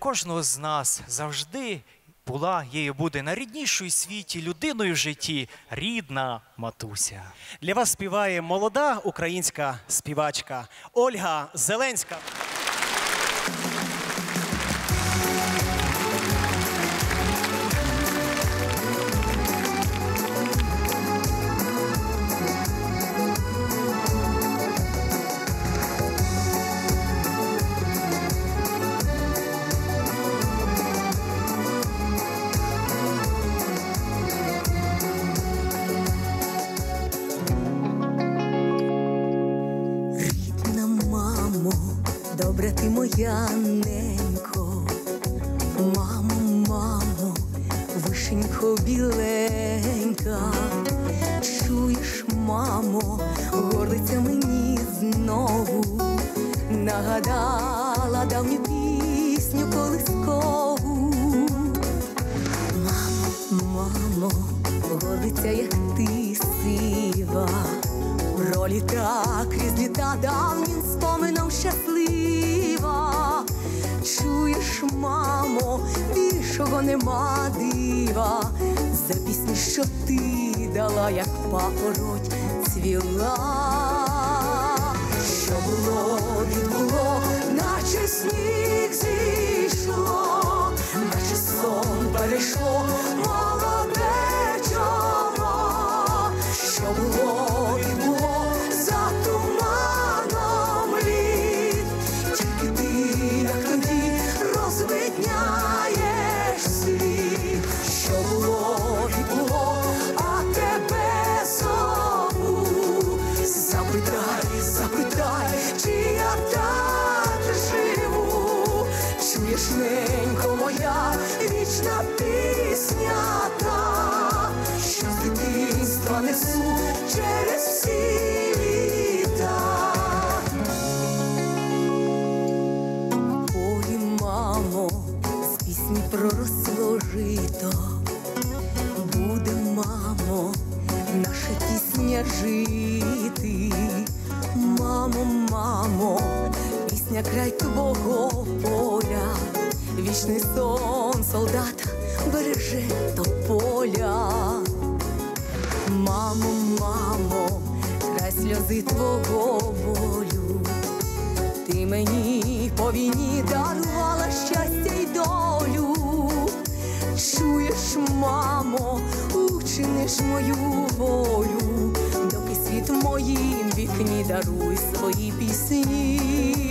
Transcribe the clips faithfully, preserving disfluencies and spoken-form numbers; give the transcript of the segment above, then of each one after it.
кожного з нас завжди була, є і буде найріднішою у світі людиною в житті – рідна матуся. Для вас співає молода українська співачка Ольга Зеленська. Добра ти моя ненько, мамо, мамо, вишенько біленька. Чуєш, мамо, горлиця мені знову нагадала давню пісню колискову. Мамо, мамо, горлиця, як ти сива, проліта крізь літа давнім спомином щаслива. Чуєш, мамо, більшого нема дива за пісню, що ти дала, як папороть цвіла. Що було, відбуло, наче сніг зійшло, наче сон перейшло молоде чоло. Що було, відбуло, за туманом літ, тільки ти, як тоді, розвидняєш світ. Що було, відбуло, а тебе зову. Запитай, запитай, чи я так живу. Чуєш, ненько моя, вічна пісня та, що з дитинства несу через всі літа. Полі, мамо, з пісні проросло жито. Буде, мамо, наша пісня жити. Мамо, мамо, пісня край твого поля. Вічний сон солдата береже тополя. Мамо, мамо, край сльози твого болю. Ти мені по війні дарувала щастя й долю. Чуєш, мамо, учиниш мою волю, доки світ в моїм вікні даруй свої пісні.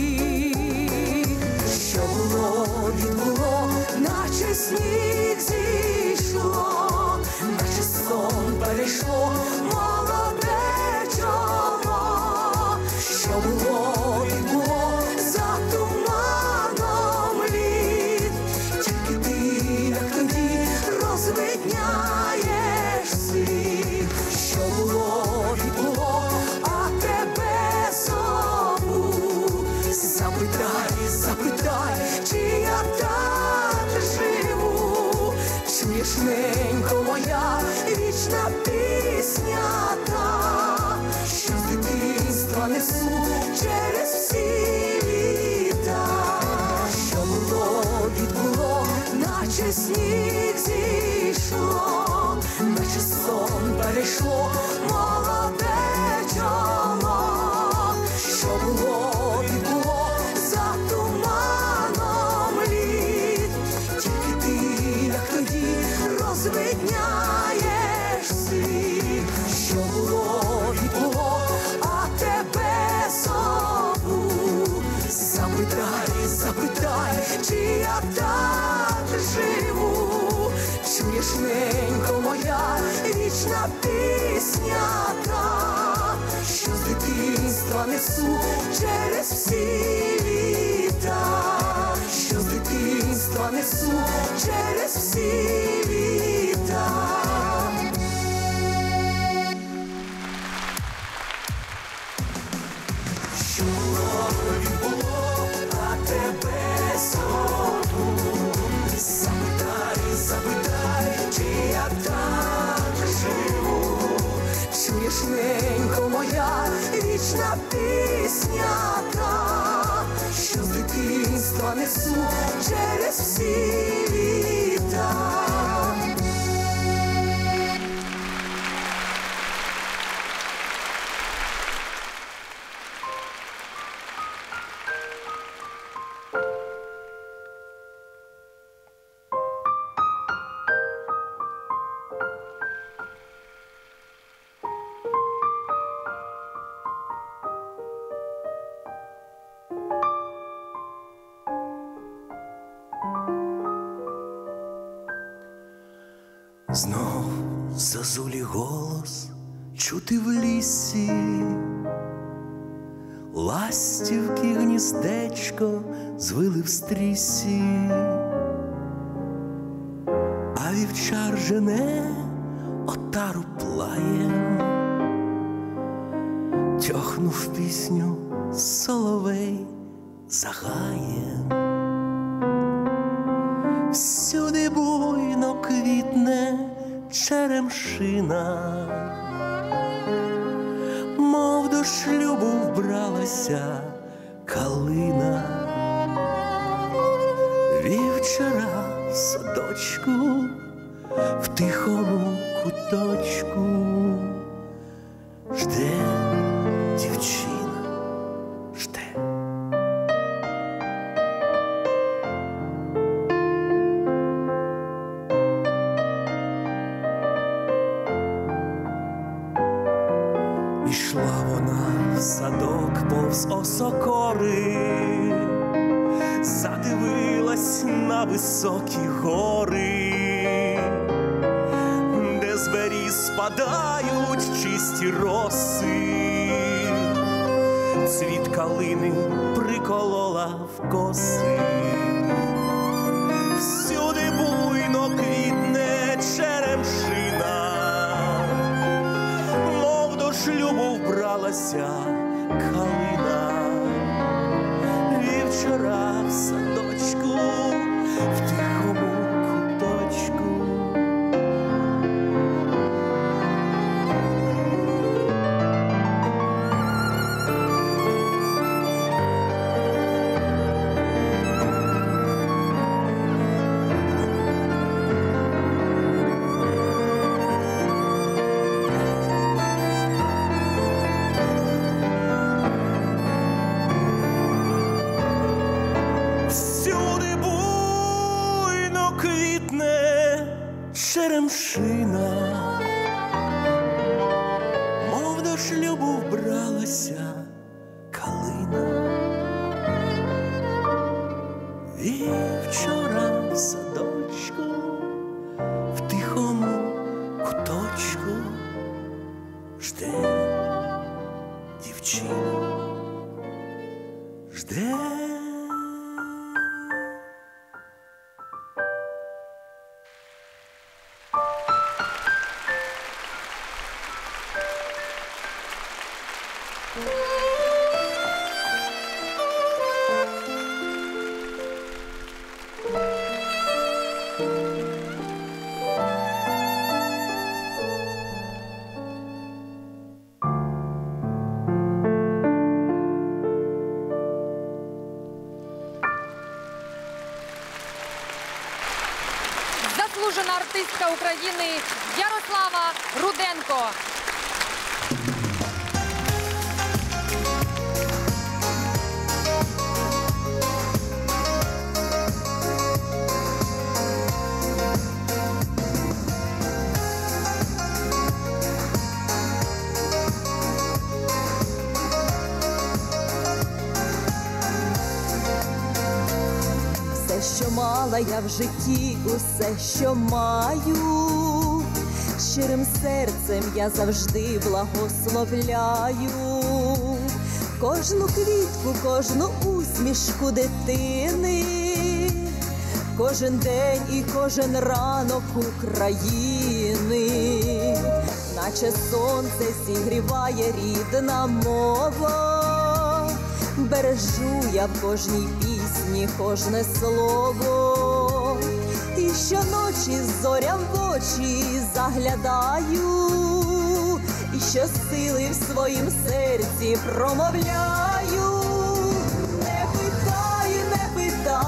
Що було, відбуло, наче сніг зійшло, наче сон перейшло молоде чоло. Що було, відбуло, за туманом літ, тільки ти, як тоді, розвидняєш світ. Що було, відбуло, а тебе зову. Запитай, запитай, чи я так живу. Чуєш, ненько моя, вічна пісня та, що з дитинства несу через всі літа. Що було, відбуло, наче сніг зійшло, наче сон перейшло молоде чоло. Що було, відбуло, за туманом літ, тільки ти, як тоді, розвидняєш світ. Що було, відбуло, а тебе зову. Запитай, запитай, чи я так живу. Чуєш, ненько моя, вічна пісня та, що з дитинства несу через всі літа. Що з дитинства несу через всі літа. Що відбуло, а тебе зову. Запитай, запитай, чи я так живу. Чуєш, ненько моя, вічна пісня та, що з дитинства понесу через всі літа. Знов зозулі голос чути в лісі, ластівки гніздечко звили в стрісі, а вівчар жене отару плаєм, тьохнув пісню соловей за гаєм. Всюди буйно квітне черемшина, мов до шлюбу вбралася калина. Вівчара в садочку, в тихому куточку жде дівчина, жде. Ішла вона в садок повз осокори, задивилась на високі гори, де з беріз спадають чисті роси, цвіт калини приколола в коси. Всюди буйно квітне черемшина, шлюбу вбралася калина. Вівчара в садочку, в тихому куточку. Черемшина, мов до шлюбу вбралася калина. Вівчора в садочку, в тихому куточку жде дівчина, жде. Заслужена артистка України Ярослава Руденко. Що мала я в житті, усе, що маю, щирим серцем я завжди благословляю кожну квітку, кожну усмішку дитини, кожен день і кожен ранок України, наче сонце зігріває рідна мова, бережу я в кожній пісні кожне слово, і щоночі зорям в очі заглядаю, і щосили в своїм серці промовляю. Не питай, не питай,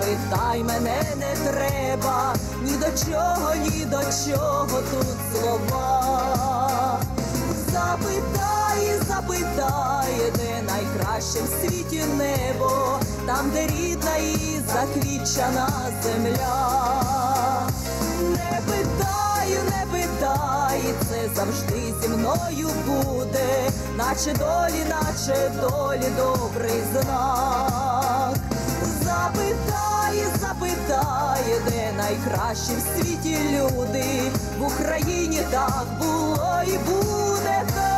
питай мене, не треба, ні до чого, ні до чого тут слова. Запитай, запитай, де найкраще в світі небо, там, де рідна і заквітчана земля. Не питай, не питай, це завжди зі мною буде, наче долі, наче долі добрий знак. Запитай, запитай, де найкращі в світі люди, в Україні так було і буде так.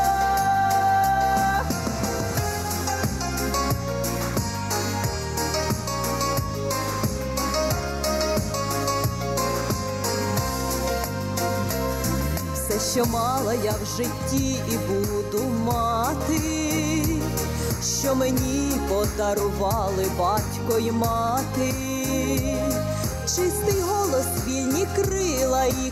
Все, що мала я в житті і буду мати, що мені подарували батько й мати, чистий голос, вільні крила і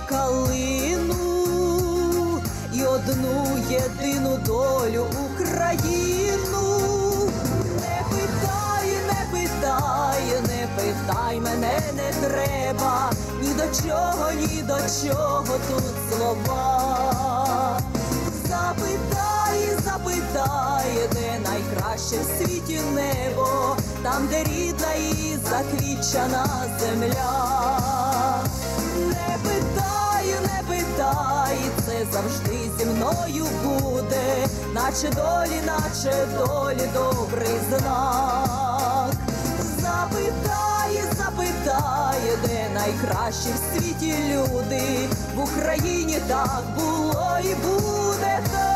калину, і одну єдину долю Україну. Не питай, не питай, не питай мене, не треба, ні до чого, ні до чого тут слова. Запитай, запитай, де найкраще в світі небо, там, де рідна і заквітчана земля. Не питай, не питай, це завжди зі мною буде, наче долі, наче долі добрий знак. Запитай, запитай, де найкращі в світі люди, в Україні так було і буде так.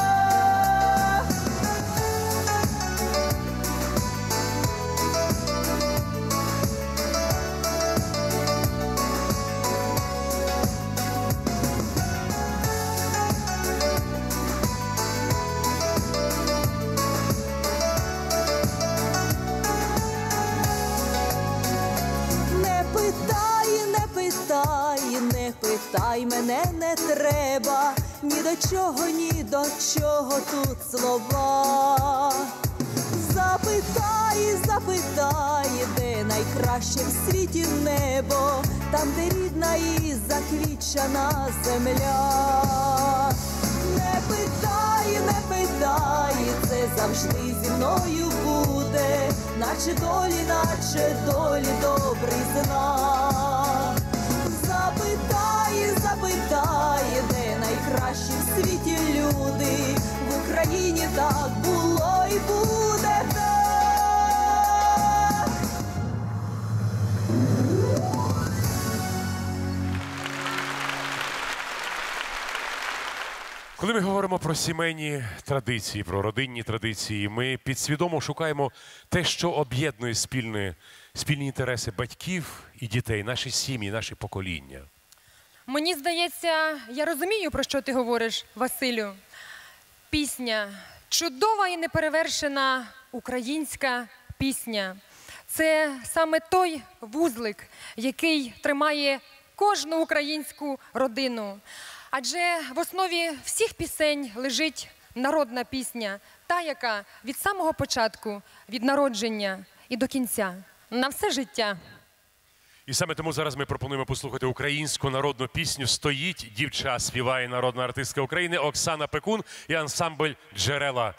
Не питай мене, не треба, ні до чого, ні до чого тут слова. Запитай, запитай, де найкраще в світі небо, там, де рідна і заквітчана земля. Не питай, не питай, це завжди зі мною буде, наче долі, наче долі добрий знак. Запитай, запитай, де найкращі в світі люди, в Україні так було і буде так. Коли ми говоримо про сімейні традиції, про родинні традиції, ми підсвідомо шукаємо те, що об'єднує спільні, спільні інтереси батьків і дітей, наші сім'ї, наші покоління. Мені здається, я розумію, про що ти говориш, Василю. Пісня, чудова і неперевершена українська пісня. Це саме той вузлик, який тримає кожну українську родину. Адже в основі всіх пісень лежить народна пісня, та, яка від самого початку, від народження і до кінця, на все життя. І саме тому зараз ми пропонуємо послухати українську народну пісню «Стоїть дівча», співає народна артистка України Оксана Пекун і ансамбль «Джерела».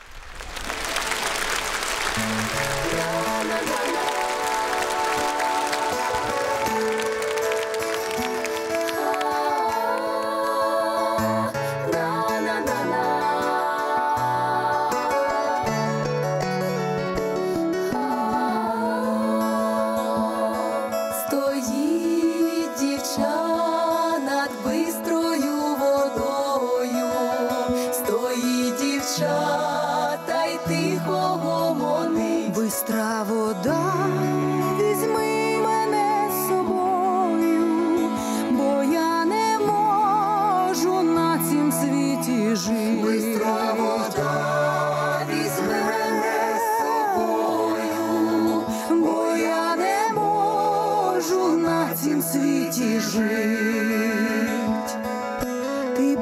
Бистра вода, візьми мене з собою, бо я не можу на цім світі жити. Бистра вода, візьми мене з собою, бо я не можу на цім світі жити. Ти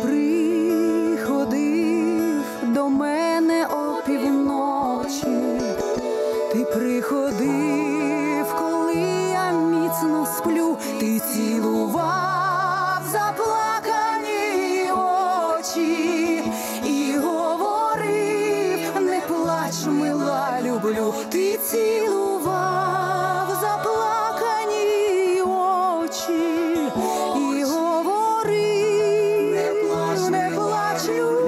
приходив до мене опівночі, ти приходив, коли я цілував заплакані очі і говорив: не плач, мила, люблю. Ти цілував заплакані очі і говорив: не плач, не плач, люблю.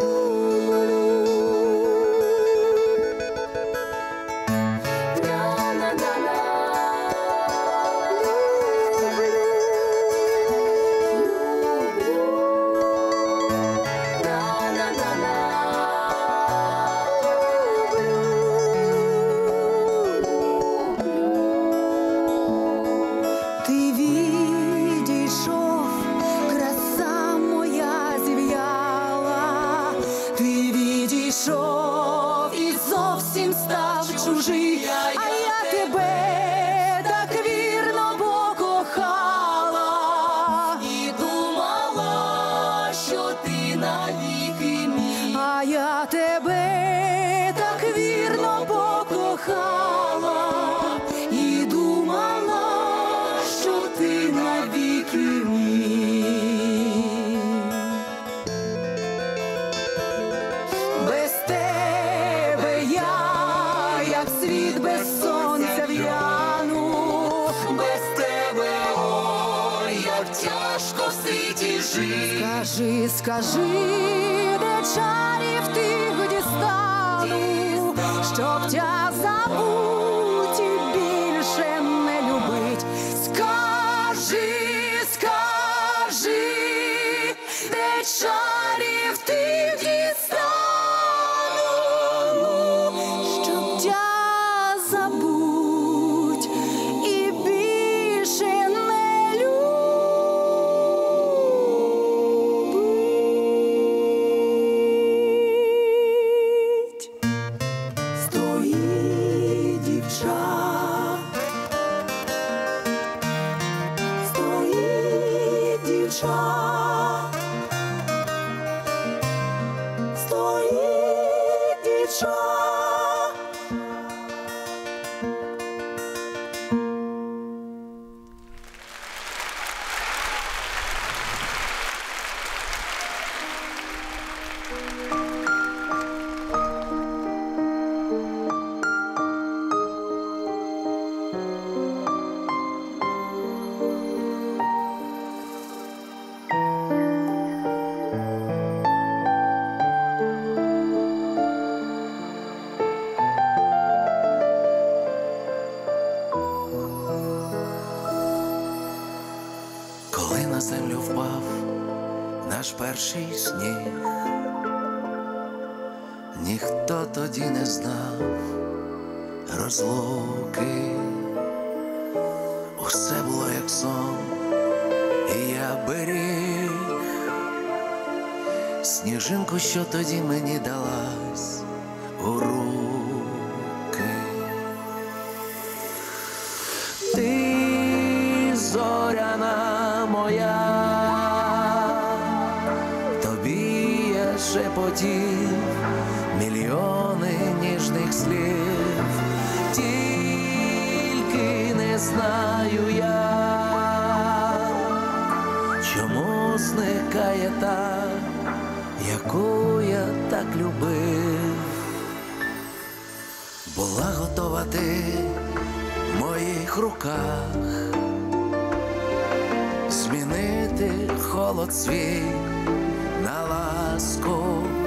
Чужий, а я тебе так вірно покохала і думала, що ти навіки мій. А я тебе так вірно покохала і думала, що ти навіки мій. Без тебе я як світ без сонця в'яну, без тебе, ой, як тяжко в світі жити. Скажи, скажи, де чарів тих дістану, щоб тя забуть і більше не любить. Скажи, скажи, де чарів тих дістану, забудь і більше не любить. Стоїть дівча, стоїть дівча, стоїть дівча. Коли на землю впав наш перший сніг, ніхто тоді не знав розлуки. Усе було як сон, і я беріг сніжинку, що тоді мені далась у руки. Ти зоряна моя, тобі я шепотів мільйони ніжних слів, тільки не знаю я, чому зникає та, яку я так любив. Була готова ти в моїх руках змінити холод свій на ласку,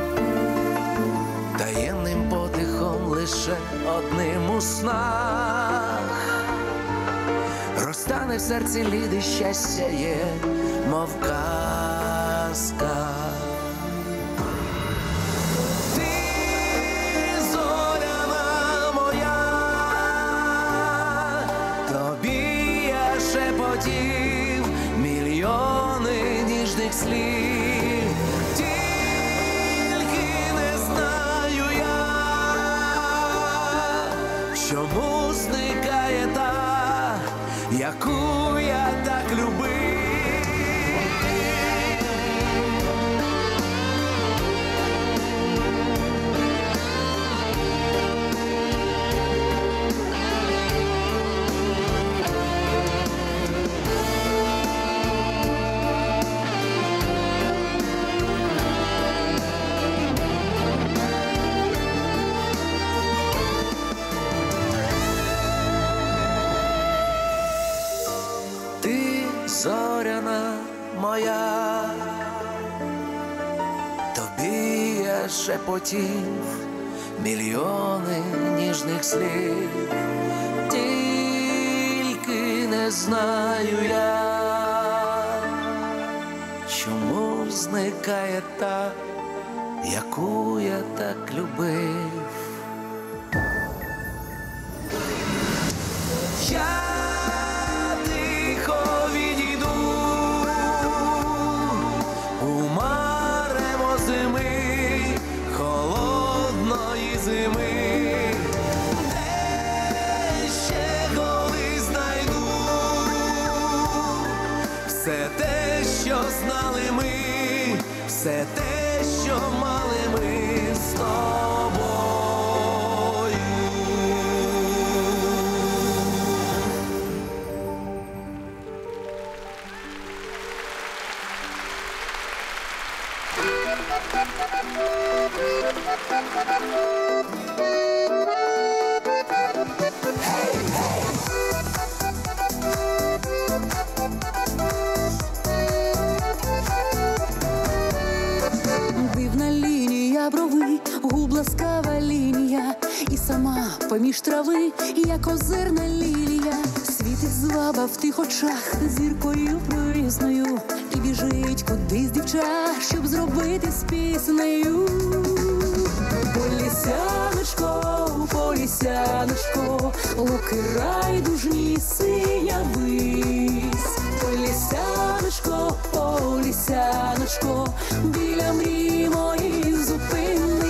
таємним подихом лише одним у снах. Розтане в серці лід і щастя є, мов казка. Шепотів мільйони ніжних слів, тільки не знаю я, чому зникає та, яку я так любив. зоряна моя, тобі я шепотів мільйони ніжних слів, тільки не знаю я, чому зникає та, яку я так любив. Я тихо відійду у марево зими, холодної зими, де ще коли знайду все те, що знали ми, все те, що мали ми з тобою. Дивна лінія брови, губ ласкава лінія, і сама поміж трави, як озерна лілія, світить зваба в тих очах зіркою проїзною, і біжить кудись дівча, щоб зробити з піснею. Полісяночко, полісяночко, луки райдужні, синя вись. Полісяночко, полісяночко, біля мрій моїх зупинись.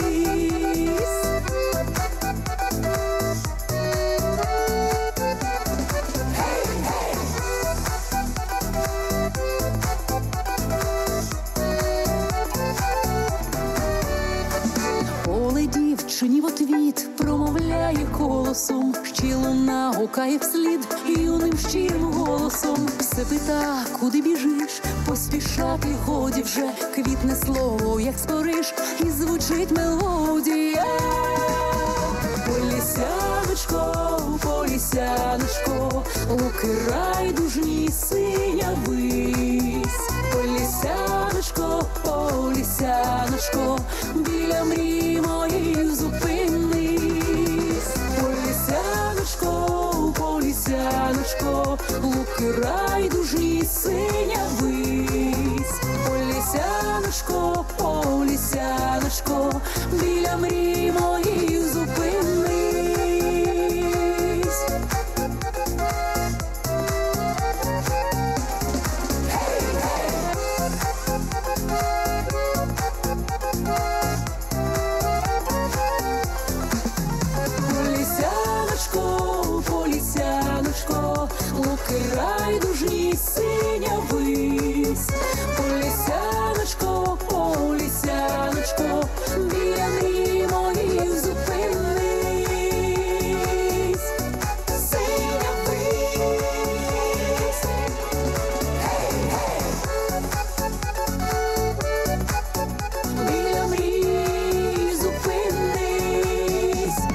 Поле дівчині в отвіт промовляє колосом, ще луна гукає вслід юним щирим голосом. Все пита, куди біжиш, поспішати годі вже, квітне слово, як спориш, і звучить мелодія. Полісяночко, полісяночко, луки райдужні, синя вись. Полісяночко, полісяночко, біля мрій моїх зупинись. Полісяночко, полісяночко, луки райдужні, синя вись. Полісяночко, полісяночко, біля мрій моїх зупинись. Полісяночко, полісяночко, луки райдужні, синя вись. Полісяночко, полісяночко, біля мрій моїх зупинись. Синя вись. Біля мрій зупинись.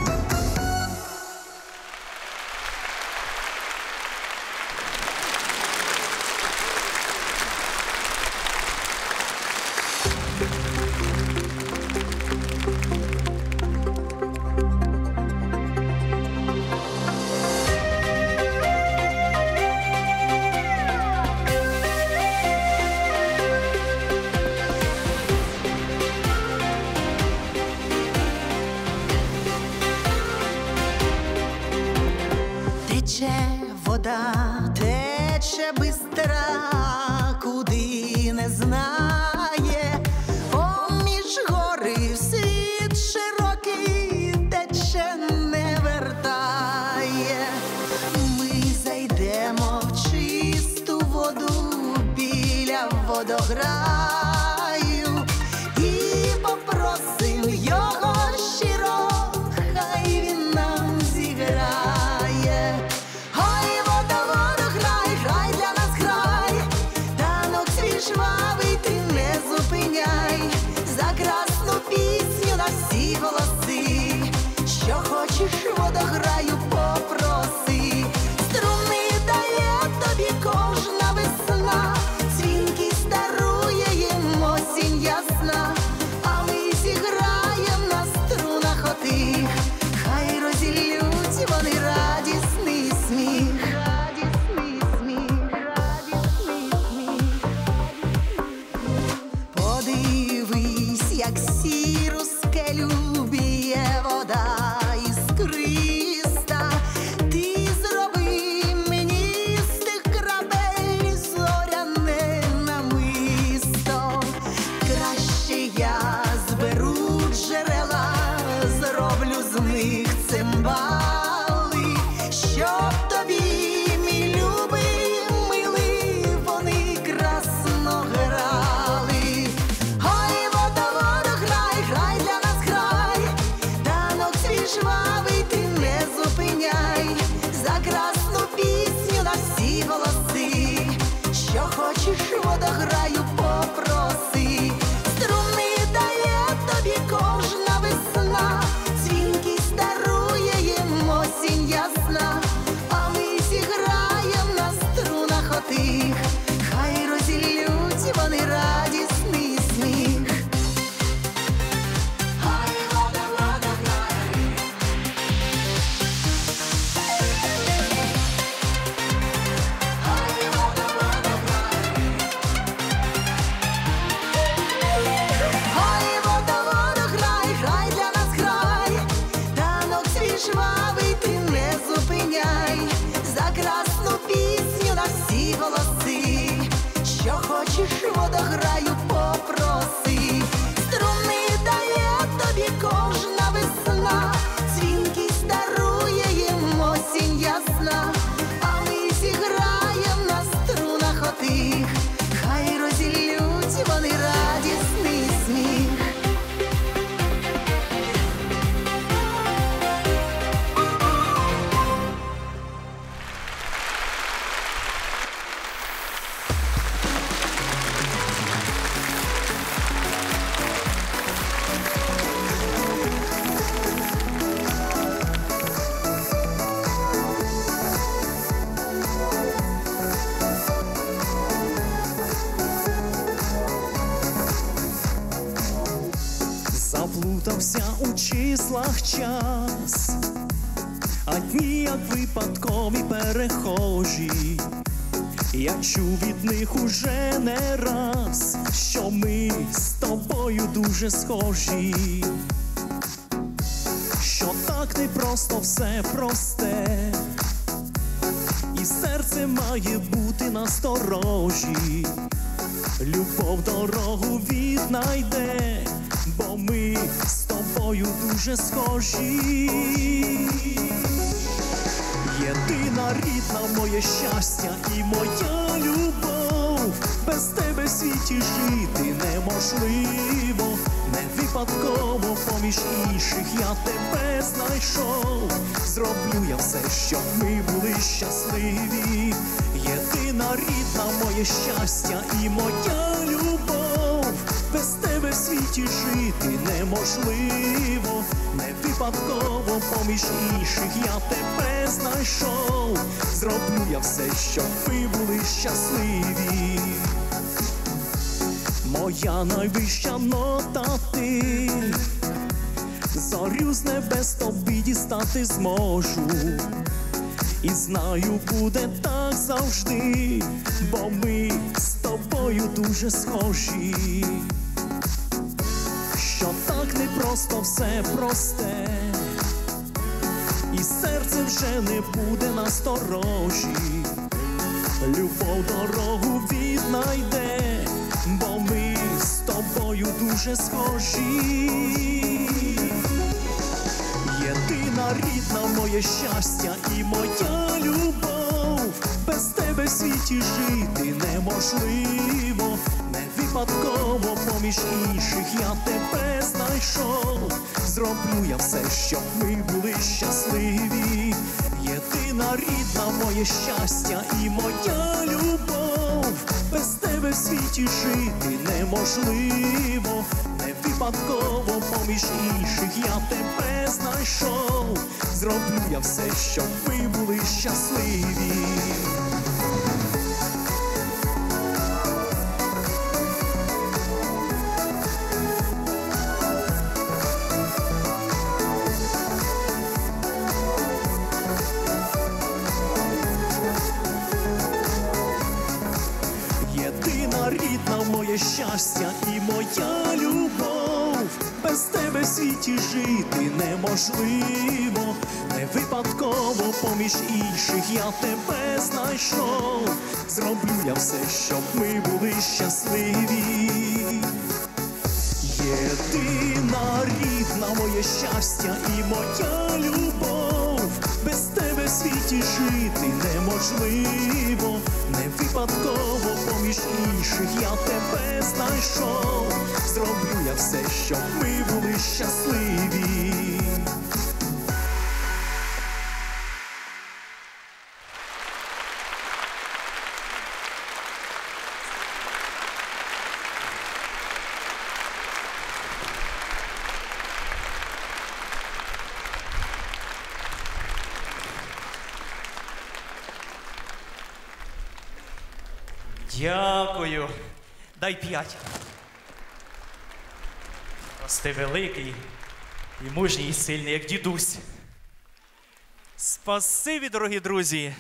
Тече вода, тече бистра, куди не знає, поміж гори в світ широкий, тече не вертає. Ми зайдемо в чисту воду біля водограю і попросим його щиро, хай він нам зіграє. Ой, вода, водограй, грай для нас, грай, танок свій жвавий ти не зупиняй, за красну пісню на всі голоси, що хочеш водограю попроси, струни дає тобі кожна весна. водограю попроси. Струни дає тобі кожна весна, дзвінкість дарує їм осінь ясна, а ми зіграєм на струнах отих, хай розіллють вони радісний сміх. Хай вода, вода грає, хай вода, вода грає, хай вода, вода грай, грай для нас грай, танок свій жвавий ти не зупиняй, за красну пісню на всі голоси, що хочеш водограю попроси. Струни дає тобі кожна весна, дзвінкість дарує їм осінь ясна, а ми зіграєм на струнах отих, хай розіллють вони радісний сміх. Заплутався у числах час, а дні як випадкові перехожі. Я чув від них уже не раз, що ми з тобою дуже схожі, що так не просто все просте, і серце має бути насторожі. Любов дорогу віднайде, бо ми з тобою дуже схожі. Єдина рідна моє щастя і моя любов, без тебе в світі жити неможливо. Не випадково поміж інших я тебе знайшов. Зроблю я все, щоб ми були щасливі. Єдина рідна моє щастя і моя любов, без тебе в світі жити неможливо. Не випадково поміж інших я тебе знайшов. Зроблю я все, щоб ви були щасливі. Моя найвища нота ти, зорю з небес тобі дістати зможу. І знаю, буде так завжди, бо ми з тобою дуже схожі. Що так не просто все просте, і серце вже не буде насторожі. Любов дорогу віднайде, бо ми з тобою дуже схожі. Єдина рідна моє щастя і моя любов, без тебе в світі жити неможливо. Не випадково поміж інших я тебе знайшов. Зроблю я все, щоб ми були щасливі. Єдина рідна моє щастя і моя любов, без тебе в світі жити неможливо. Не випадково поміж інших я тебе знайшов. Зроблю я все, щоб ви були щасливі. Єдина рідна моє щастя і моя любов, без тебе в світі жити неможливо. Не випадково поміж інших я тебе знайшов. Зроблю я все, щоб ми були щасливі. Єдина рідна моє щастя і моя любов, без тебе в світі жити неможливо. Не випадково поміж інших я тебе знайшов. Зроблю я все, щоб ми були щасливі. Дякую. Дай п'ять. Рости великий і мужній, і сильний, як дідусь. Спасибі, дорогі друзі.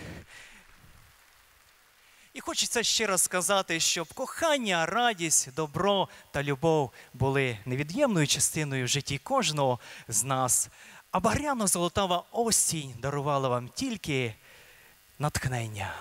І хочеться ще раз сказати, щоб кохання, радість, добро та любов були невід'ємною частиною в житті кожного з нас. А багряно-золотава осінь дарувала вам тільки натхнення.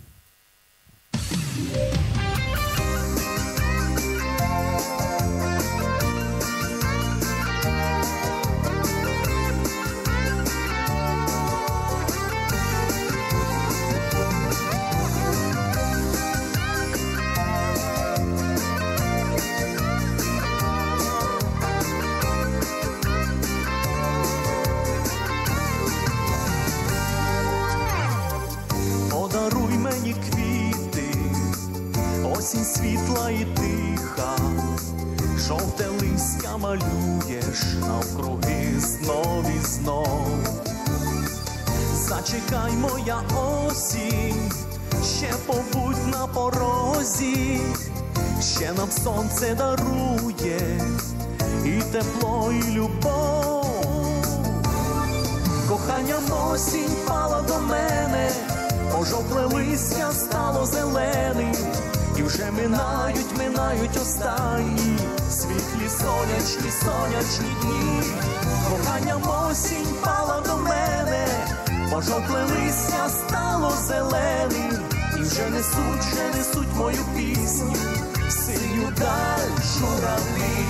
Подаруй мені квіти, осінь світла і тиха, жовте листя малюєш навкруги знов і знов. Зачекай, моя осінь, ще побудь на порозі, ще нам сонце дарує і тепло, і любов. Коханням осінь пала до мене, пожовкле листя стало зеленим, і вже минають, минають останні світлі сонячні, сонячні дні. Коханням осінь пала до мене, пожовкле листя стало зеленим, і вже несуть, вже несуть мою пісню в синю даль журавлі.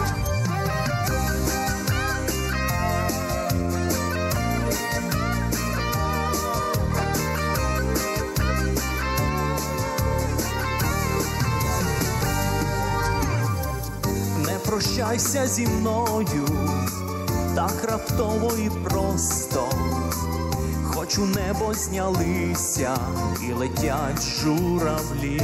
Прощайся зі мною, так раптово і просто, хоч у небо знялися і летять журавлі.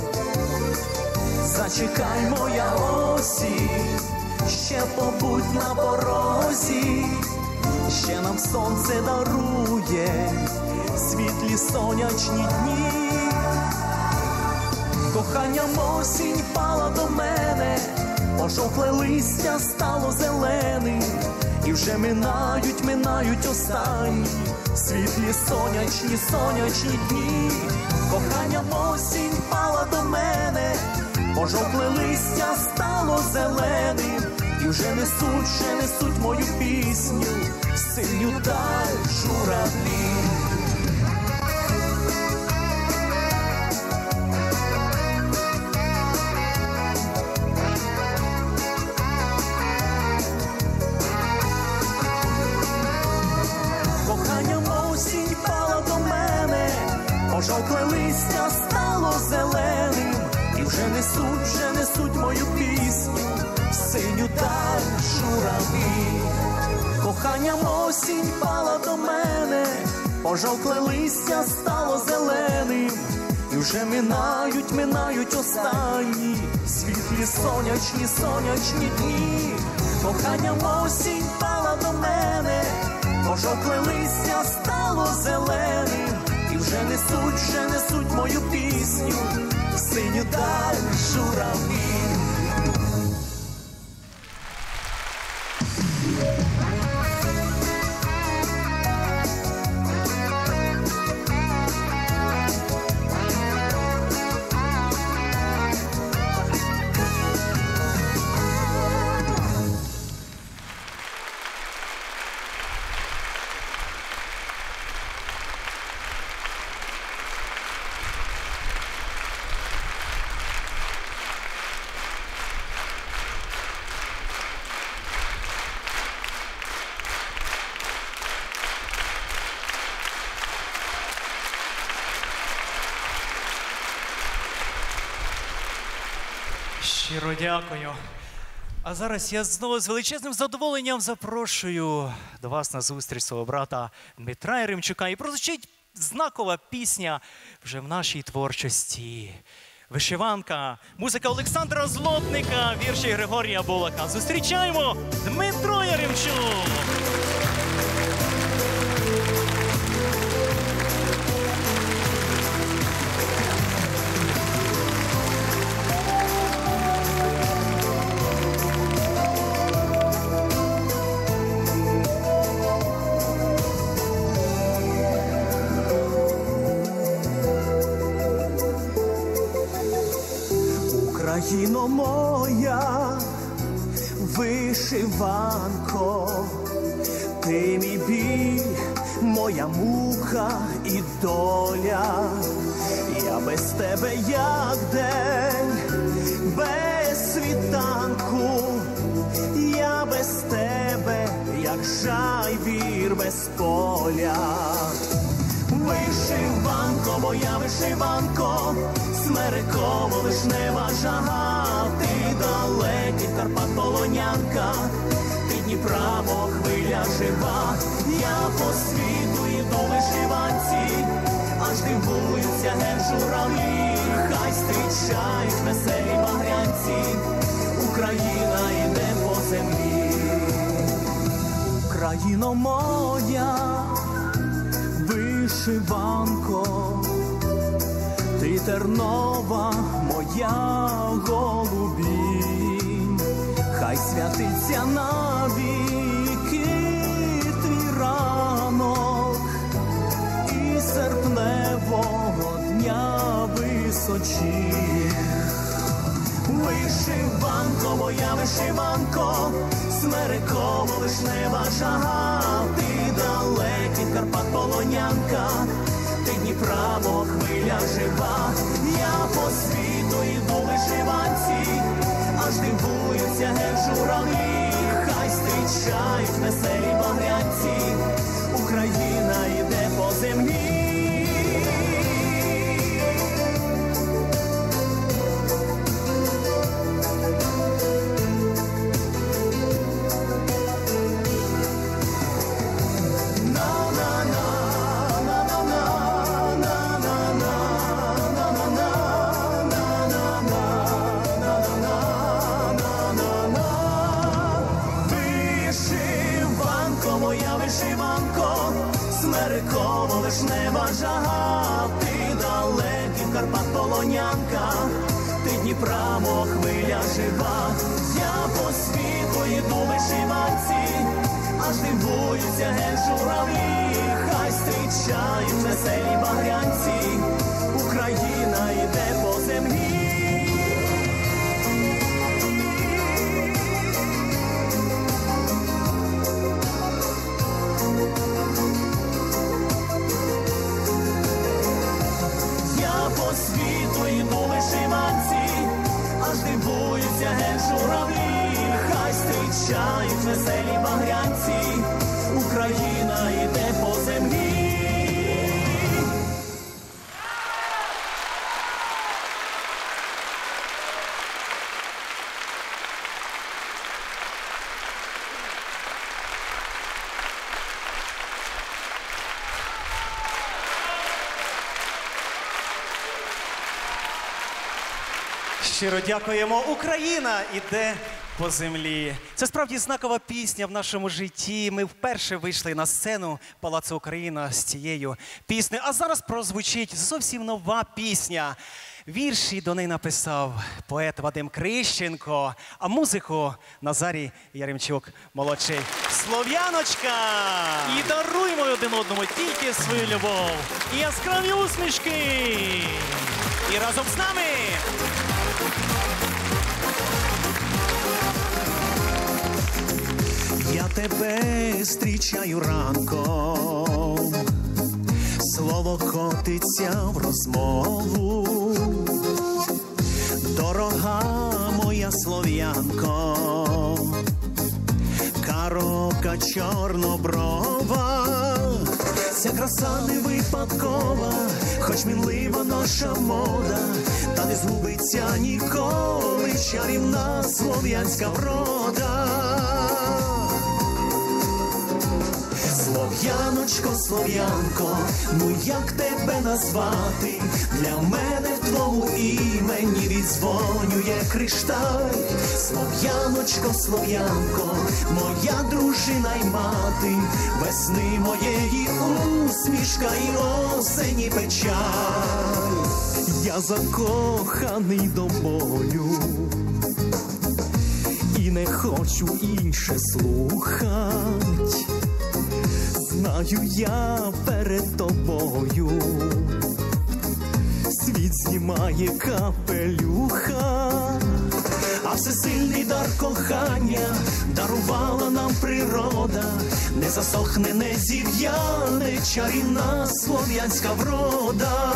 Зачекай, моя осінь, ще побудь на порозі, ще нам сонце дарує світлі сонячні дні. Коханням осінь пала до мене, пожовкле листя стало зеленим, і вже минають, минають останні світлі сонячні, сонячні дні. Коханням осінь пала до мене, пожовкле листя стало зеленим, і вже несуть, вже несуть мою пісню в синю даль журавлі. Пожовкле листя стало зеленим, і вже несуть, вже несуть мою пісню в синю даль журавлі. Коханням осінь пала до мене, пожовкле листя стало зеленим, і вже минають, минають останні світлі сонячні, сонячні дні. Коханням осінь пала до мене, пожовкле листя стало зеленим, і вже несуть, вже несуть мою пісню в синю даль журавлі. Щиро дякую. А зараз я знову з величезним задоволенням запрошую до вас на зустріч свого брата Дмитра Яремчука. І прозвучить знакова пісня вже в нашій творчості. Вишиванка, музика Олександра Злотника, вірші Григорія Булака. Зустрічаємо Дмитро Яремчук! Україно моя, вишиванко, ти мій біль, моя мука і доля. Я без тебе як день, без світанку, я без тебе як жайвір без поля. Вишиванко, моя вишиванко, смереково вишнева жага, ти далекий Карпат полонянка, ти Дніпра, мов хвиля жива. Я по світу іду в вишиванці, аж дивуються ген журавлі, хай зустрічають веселі багрянці, Україна йде по землі. Україно моя, вишиванко, ти тернова моя голубінь, хай святиться навіки твій ранок і серпневого дня височі. Вишиванко, моя вишиванко, смереково вишнева жага, ти далекий Карпат полонянка, ти Дніпра, мов хвиля жива. Я по світу йду в вишиванці, аж дивуються ген журавлі, хай зустрічають веселі багрянці, Україна йде по землі. Вишиванко, смереково вишнева жага, ти далекий Карпат полонянка, ти Дніпра, мов хвиля жива. Я по світу йду в вишиванці, аж дивуються ген журавлі, хай зустрічають веселі багрянці, Україна йде по землі. По світу йду в вишиванці, аж дивуються ген журавлі, хай зустрічають веселі багрянці, Україна йде по землі. Щиро дякуємо. Україна іде по землі. Це справді знакова пісня в нашому житті. Ми вперше вийшли на сцену Палацу Україна з цією піснею. А зараз прозвучить зовсім нова пісня. Вірші до неї написав поет Вадим Крищенко, а музику Назарій Яремчук молодший. Слов'яночка! І даруймо один одному тільки свою любов і яскраві усмішки. І разом з нами! Я тебе зустрічаю ранком, слово котиться в розмову. Дорога моя слов'янко, коробка чорноброва. Ця краса не випадкова, хоч мінлива наша мода, та не згубиться ніколи чарівна слов'янська врода. Слов'яночко, слов'янко, ну як тебе назвати? Для мене в твому імені віддзвонює кришталь. Слов'яночко, слов'янко, моя дружина й мати, весни моєї усмішка і осені печаль. Я закоханий тобою і не хочу інше слухать. Знаю я перед тобою, світ знімає капелюха. дар кохання дарувала нам природа, не засохне, не зів'яне чарівна слов'янська врода.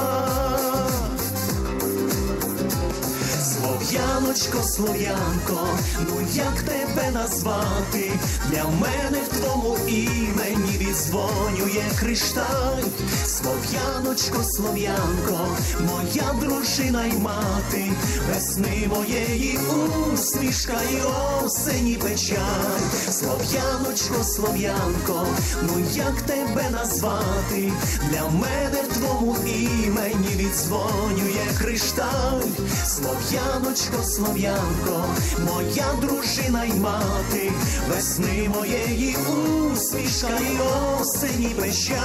Слов'яночко, слов'янко, ну як тебе назвати? Для мене в твому імені відзвонює кришталь. Слов'яночко, слов'янко, моя дружина й мати, весни моєї усмішка і осені печаль. Слов'яночко, слов'янко, ну як тебе назвати? Для мене в твому імені відзвонює кришталь. Слов'яночко, слов'янко, моя дружина й мати, весни моєї усмішка і осені печаль.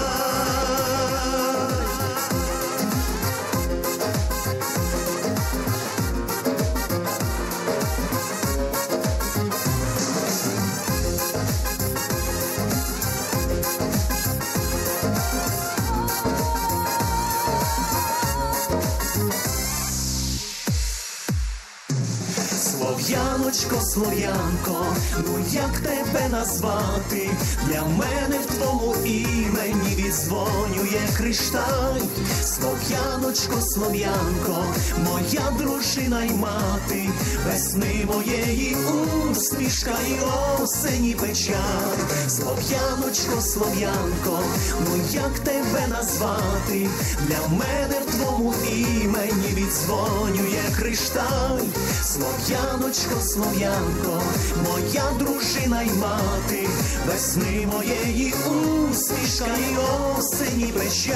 Слов'яночко, слов'янко, ну як тебе назвати? Для мене в твому імені відзвонює кришталь. Слов'яночко, слов'янко, моя дружина й мати, весни моєї усмішка і осені печаль. Слов'яночко, слов'янко, ну як тебе назвати? Для мене в твому імені відзвонює кришталь. Слов'яночко, слов'янко, моя дружина й мати, весни моєї усмішка і осені печаль.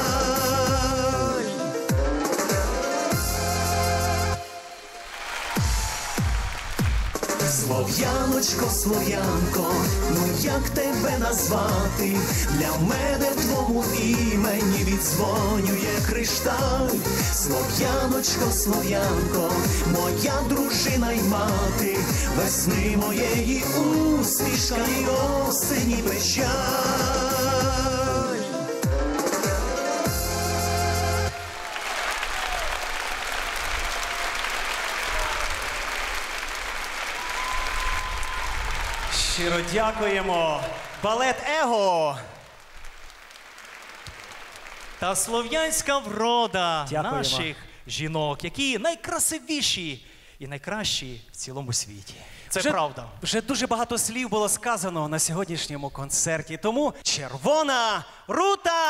Слов'яночко, слов'янко, ну як тебе назвати? Для мене в твому імені відзвонює кришталь. Слов'яночко, слов'янко, моя дружина й мати, весни моєї усмішка і осені печаль. Щиро дякуємо. Балет «Его» Та слов'янська врода Дякуємо. наших жінок, які найкрасивіші і найкращі в цілому світі. Це Вже- правда. Вже дуже багато слів було сказано на сьогоднішньому концерті, тому червона рута!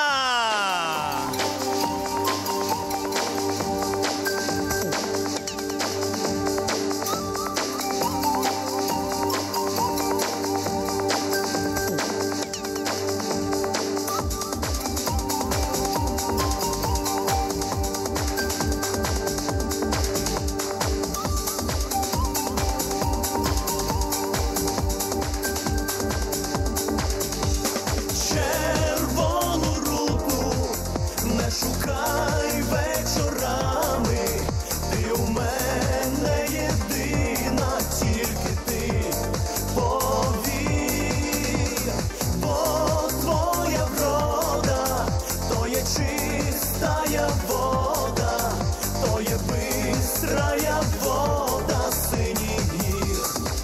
Червону руту не шукай вечорами, ти у мене єдина, тільки ти повір, бо твоя врода, то є чистая вода, то є бистрая вода синіх гір.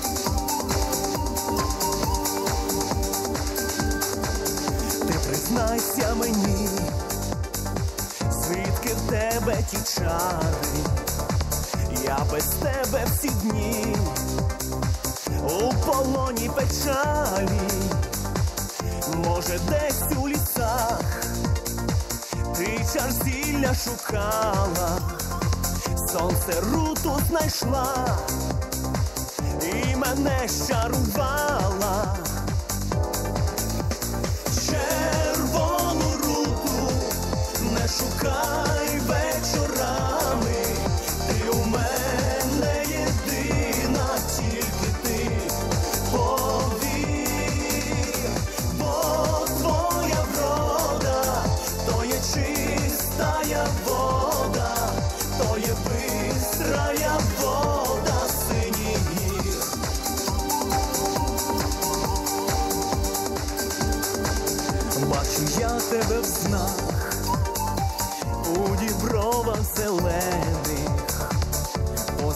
Ти признайся мені, звідки в тебе ті чари? Я без тебе всі дні у полоні печалі. Може, десь у лісах ти чар зілля шукала, сонце руту знайшла і мене щарувала. Червону руту не шукай вечорами, ти у мене єдина, тільки ти повір, бо твоя врода, то є чистая вода, то є бистрая вода синіх гір. Бачу я тебе в снах, у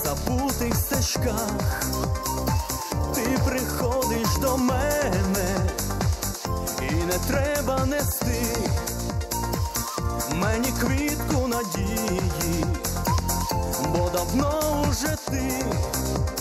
забутих стежках. Ти приходиш до мене, і не треба нести мені квітку надії, бо давно уже ти